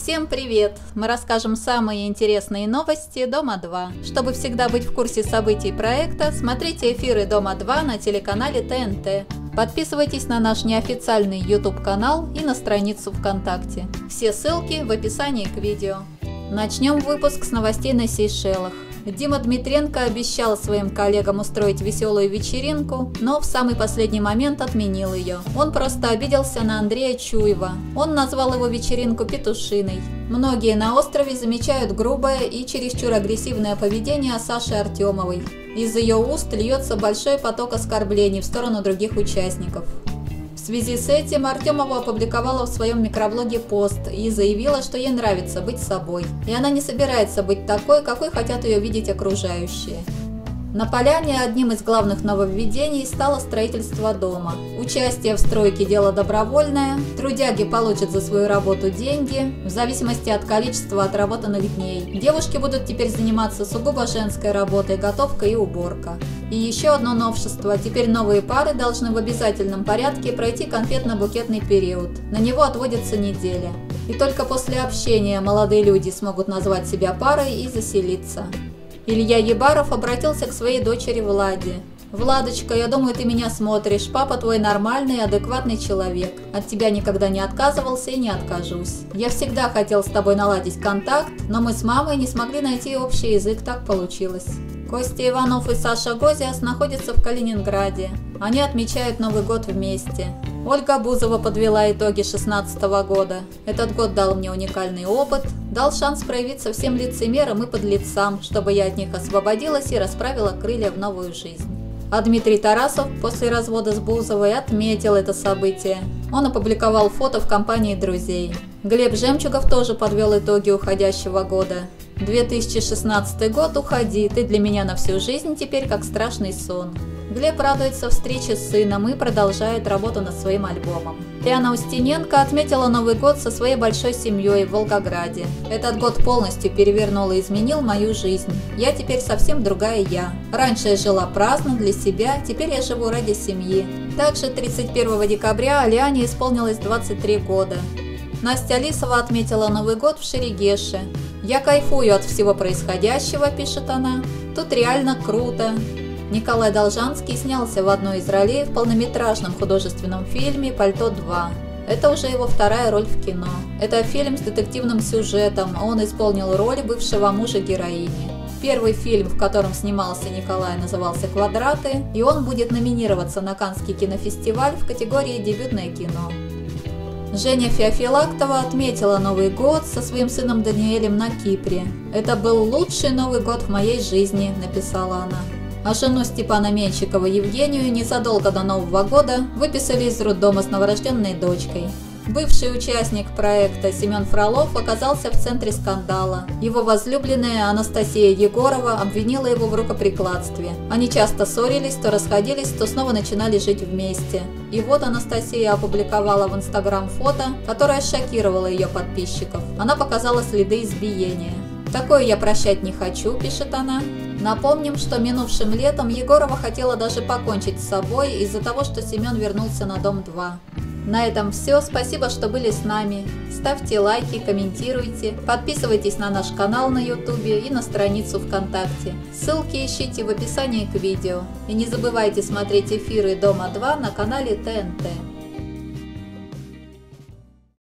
Всем привет! Мы расскажем самые интересные новости Дома-2. Чтобы всегда быть в курсе событий проекта, смотрите эфиры Дома-2 на телеканале ТНТ. Подписывайтесь на наш неофициальный YouTube-канал и на страницу ВКонтакте. Все ссылки в описании к видео. Начнем выпуск с новостей на Сейшелах. Дима Дмитренко обещал своим коллегам устроить веселую вечеринку, но в самый последний момент отменил ее. Он просто обиделся на Андрея Чуева. Он назвал его вечеринку петушиной. Многие на острове замечают грубое и чересчур агрессивное поведение Саши Артемовой. Из ее уст льется большой поток оскорблений в сторону других участников. В связи с этим Артемова опубликовала в своем микроблоге пост и заявила, что ей нравится быть собой, и она не собирается быть такой, какой хотят ее видеть окружающие. На Поляне одним из главных нововведений стало строительство дома. Участие в стройке – дело добровольное, трудяги получат за свою работу деньги в зависимости от количества отработанных дней. Девушки будут теперь заниматься сугубо женской работой, готовка и уборка. И еще одно новшество – теперь новые пары должны в обязательном порядке пройти конфетно-букетный период. На него отводится неделя. И только после общения молодые люди смогут назвать себя парой и заселиться. Илья Ебаров обратился к своей дочери Владе. «Владочка, я думаю, ты меня смотришь. Папа твой нормальный, адекватный человек. От тебя никогда не отказывался и не откажусь. Я всегда хотел с тобой наладить контакт, но мы с мамой не смогли найти общий язык, так получилось». Костя Иванов и Саша Гозиас находятся в Калининграде. Они отмечают Новый год вместе. Ольга Бузова подвела итоги 2016 года. Этот год дал мне уникальный опыт, дал шанс проявиться всем лицемерам и подлецам, чтобы я от них освободилась и расправила крылья в новую жизнь. А Дмитрий Тарасов после развода с Бузовой отметил это событие. Он опубликовал фото в компании друзей. Глеб Жемчугов тоже подвел итоги уходящего года. 2016 год, уходи, ты для меня на всю жизнь теперь как страшный сон. Глеб радуется встрече с сыном и продолжает работу над своим альбомом. Диана Устиненко отметила Новый год со своей большой семьей в Волгограде. Этот год полностью перевернул и изменил мою жизнь. Я теперь совсем другая я. Раньше я жила праздно для себя, теперь я живу ради семьи. Также 31 декабря Алиане исполнилось 23 года. Настя Лисова отметила Новый год в Шерегеше. «Я кайфую от всего происходящего», – пишет она. «Тут реально круто». Николай Должанский снялся в одной из ролей в полнометражном художественном фильме «Пальто 2». Это уже его вторая роль в кино. Это фильм с детективным сюжетом, он исполнил роль бывшего мужа героини. Первый фильм, в котором снимался Николай, назывался «Квадраты», и он будет номинироваться на Каннский кинофестиваль в категории «Дебютное кино». Женя Феофилактова отметила Новый год со своим сыном Даниэлем на Кипре. «Это был лучший Новый год в моей жизни», – написала она. А жену Степана Менщикова Евгению незадолго до Нового года выписали из роддома с новорожденной дочкой. Бывший участник проекта Семен Фролов оказался в центре скандала. Его возлюбленная Анастасия Егорова обвинила его в рукоприкладстве. Они часто ссорились, то расходились, то снова начинали жить вместе. И вот Анастасия опубликовала в Инстаграм фото, которое шокировало ее подписчиков. Она показала следы избиения. «Такое я прощать не хочу», – пишет она. Напомним, что минувшим летом Егорова хотела даже покончить с собой из-за того, что Семен вернулся на Дом 2. На этом все. Спасибо, что были с нами. Ставьте лайки, комментируйте, подписывайтесь на наш канал на YouTube и на страницу ВКонтакте. Ссылки ищите в описании к видео. И не забывайте смотреть эфиры Дома-2 на канале ТНТ.